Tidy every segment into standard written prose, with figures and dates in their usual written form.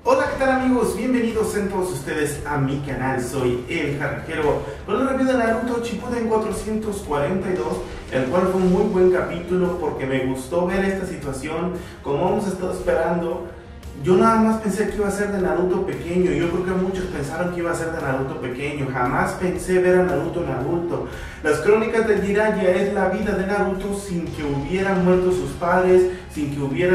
Hola, ¿qué tal amigos? Bienvenidos sean todos ustedes a mi canal. Soy el Jarrajero con un review de Naruto Shippuden 442, el cual fue un muy buen capítulo porque me gustó ver esta situación como hemos estado esperando. Yo nada más pensé que iba a ser de Naruto pequeño. Yo creo que muchos pensaron que iba a ser de Naruto pequeño. Jamás pensé ver a Naruto en adulto. Las crónicas de Jiraiya es la vida de Naruto sin que hubieran muerto sus padres, sin que hubiera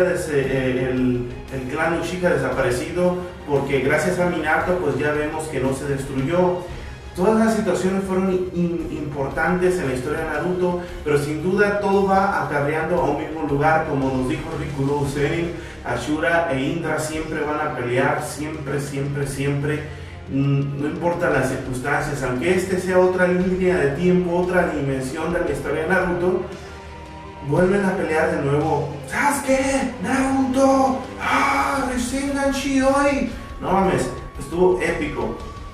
el clan Uchiha desaparecido, porque gracias a Minato pues ya vemos que no se destruyó. Todas las situaciones fueron importantes en la historia de Naruto, pero sin duda todo va acarreando a un mismo lugar. Como nos dijo Rikudo Sennin, Ashura e Indra siempre van a pelear, siempre. No importa las circunstancias, aunque este sea otra línea de tiempo, otra dimensión de la historia de Naruto, vuelven a pelear de nuevo. ¡Sasuke! ¡Naruto! ¡Ah! ¡Rasengan Shidori! No mames, estuvo épico.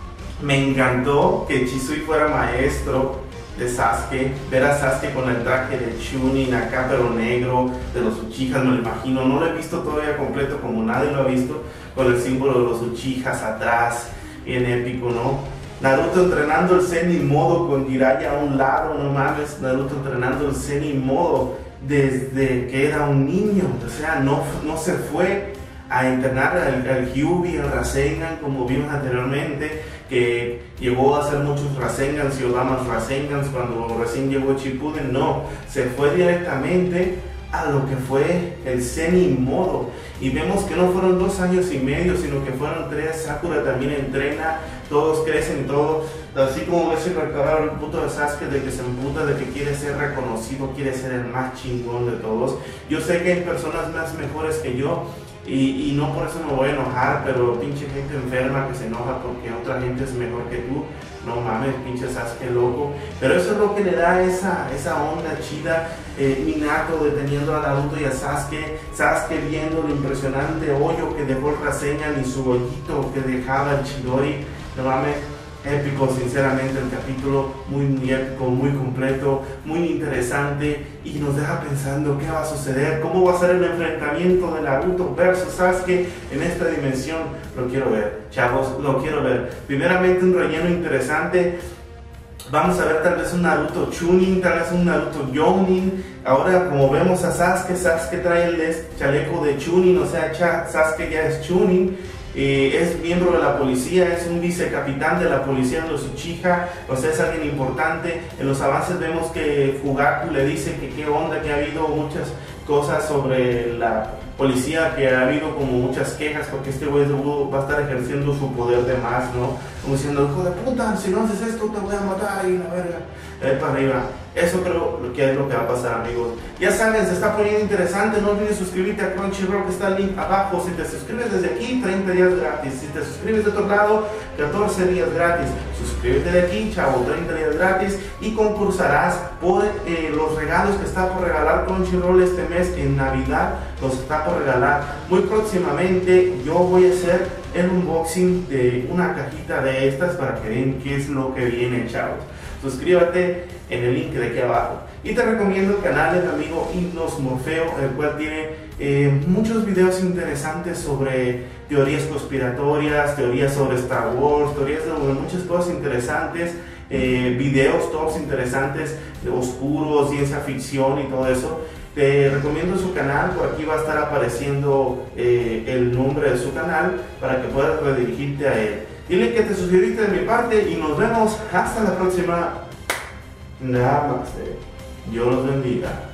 Me encantó que Chisui fuera maestro de Sasuke, ver a Sasuke con el traje de Chunin acá pero negro, de los Uchihas, me lo imagino. No lo he visto todavía completo como nadie lo ha visto, con el símbolo de los Uchihas atrás, bien épico, ¿no? Naruto entrenando el Zenin modo con Jiraiya a un lado, no mames. Naruto entrenando el Zenin modo desde que era un niño, o sea, no se fue a entrenar al Hyuubi, el Rasengan, como vimos anteriormente, que llegó a hacer muchos Rasengans y Odamas Rasengans cuando recién llegó Shippuden. No, se fue directamente a lo que fue el Zenin modo, y vemos que no fueron 2 años y medio, sino que fueron 3. Sakura también entrena, todos crecen, todos, así como ves el recordar el puto de Sasuke de que se emputa, de que quiere ser reconocido, quiere ser el más chingón de todos. Yo sé que hay personas más mejores que yo, y no por eso me voy a enojar, pero pinche gente enferma que se enoja porque otra gente es mejor que tú. No mames, pinche Sasuke loco. Pero eso es lo que le da esa onda chida. Minato deteniendo a Naruto y a Sasuke, Sasuke viendo el impresionante hoyo que dejó el Rasengan y su hoyito que dejaba el Chidori. No mames, épico, sinceramente el capítulo, muy épico, muy completo, muy interesante, y nos deja pensando qué va a suceder, cómo va a ser el enfrentamiento de Naruto versus Sasuke en esta dimensión. Lo quiero ver, chavos, lo quiero ver. Primeramente un relleno interesante. Vamos a ver tal vez un Naruto Chunin, tal vez un Naruto Jounin. Ahora como vemos a Sasuke trae el chaleco de Chunin, o sea, Sasuke ya es Chunin. Es miembro de la policía, es un vicecapitán de la policía de los Uchiha, o sea, es alguien importante. En los avances vemos que Fugaku le dice que qué onda, que ha habido muchas cosas sobre la policía, que ha habido como muchas quejas porque este güey va a estar ejerciendo su poder de más, ¿no? Como diciendo, hijo de puta, si no haces esto te voy a matar y la verga, para arriba. Eso creo que es lo que va a pasar, amigos. Ya saben, se está poniendo interesante. No olvides suscribirte a Crunchyroll, que está el link abajo. Si te suscribes desde aquí, 30 días gratis. Si te suscribes de otro lado, 14 días gratis. Suscríbete de aquí, chavo, 30 días gratis, y concursarás por los regalos que está por regalar Crunchyroll este mes. En Navidad los está por regalar. Muy próximamente yo voy a hacer el unboxing de una cajita de estas para que vean qué es lo que viene, chavos. Suscríbete en el link de aquí abajo. Y te recomiendo el canal del amigo Hipnos Morfeo, el cual tiene muchos videos interesantes sobre teorías conspiratorias, teorías sobre Star Wars, teorías sobre muchas cosas interesantes, videos tops interesantes, oscuros, ciencia ficción y todo eso. Te recomiendo su canal, por aquí va a estar apareciendo el nombre de su canal para que puedas redirigirte a él. Dile que te suscribiste de mi parte y nos vemos hasta la próxima. Nada más. Dios los bendiga.